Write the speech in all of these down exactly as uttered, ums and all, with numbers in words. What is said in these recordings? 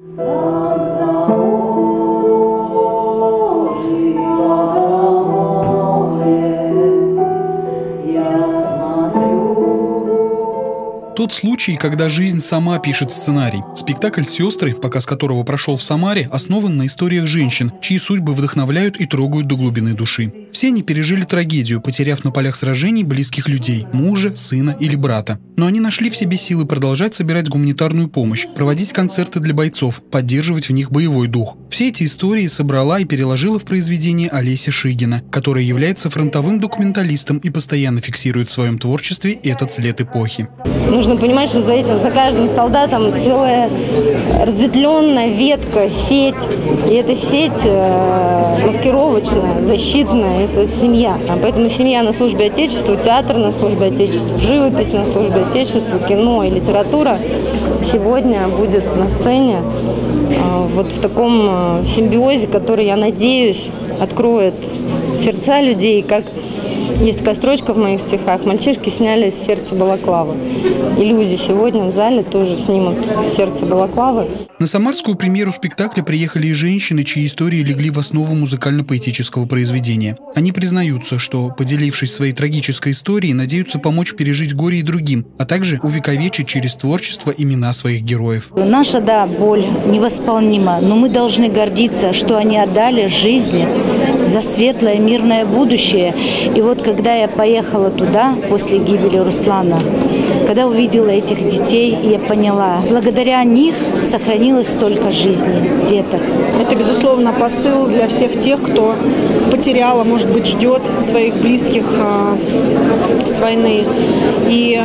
Тот случай, когда жизнь сама пишет сценарий. Спектакль «Сестры», показ которого прошел в Самаре, основан на историях женщин, чьи судьбы вдохновляют и трогают до глубины души. Все они пережили трагедию, потеряв на полях сражений близких людей – мужа, сына или брата. Но они нашли в себе силы продолжать собирать гуманитарную помощь, проводить концерты для бойцов, поддерживать в них боевой дух. Все эти истории собрала и переложила в произведение Олеся Шигина, которая является фронтовым документалистом и постоянно фиксирует в своем творчестве этот след эпохи. Нужно понимать, что за этим, за каждым солдатом целая разветвленная ветка, сеть. И эта сеть э, маскировочная, защитная, это семья. Поэтому семья на службе Отечеству, театр на службе Отечеству, живопись на службе Отечеству, кино и литература сегодня будет на сцене э, вот в таком симбиозе, который, я надеюсь, откроет сердца людей, как есть такая строчка в моих стихах: «Мальчишки сняли с сердца балаклавы». И люди сегодня в зале тоже снимут с сердца балаклавы. На самарскую премьеру спектакля приехали и женщины, чьи истории легли в основу музыкально-поэтического произведения. Они признаются, что, поделившись своей трагической историей, надеются помочь пережить горе и другим, а также увековечить через творчество имена своих героев. Наша, да, боль невосполнима, но мы должны гордиться, что они отдали жизни за светлое мирное будущее. И вот когда я поехала туда после гибели Руслана, когда увидела этих детей, я поняла, благодаря них сохранилось столько жизней деток. Это, безусловно, посыл для всех тех, кто потерял, а может быть, ждет своих близких а, с войны. И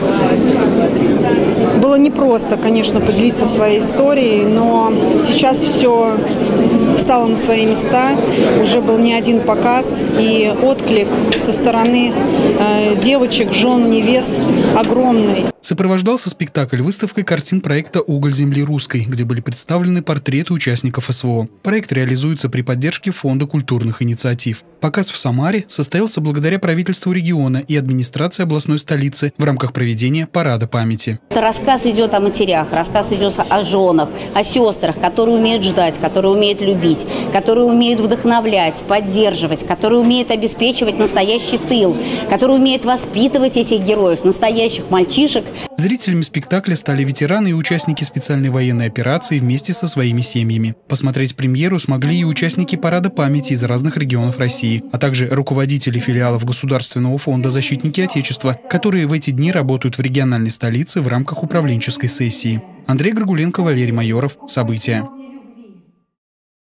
было непросто, конечно, поделиться своей историей, но сейчас все встало на свои места. Уже был не один показ, и отклик со стороны э, девочек, жен, невест огромный. Сопровождался спектакль выставкой картин проекта «Уголь земли русской», где были представлены портреты участников СВО. Проект реализуется при поддержке Фонда культурных инициатив. Показ в Самаре состоялся благодаря правительству региона и администрации областной столицы в рамках проведения Парада памяти. Рассказ идет о матерях, рассказ идет о женах, о сестрах, которые умеют ждать, которые умеют любить, которые умеют вдохновлять, поддерживать, которые умеют обеспечивать настоящий тыл, которые умеют воспитывать этих героев, настоящих мальчишек. Зрителями спектакля стали ветераны и участники специальной военной операции вместе со своими семьями. Посмотреть премьеру смогли и участники Парада памяти из разных регионов России, а также руководители филиалов Государственного фонда «Защитники Отечества», которые в эти дни работают в региональной столице в рамках управленческой сессии. Андрей Горгуленко, Валерий Майоров. События.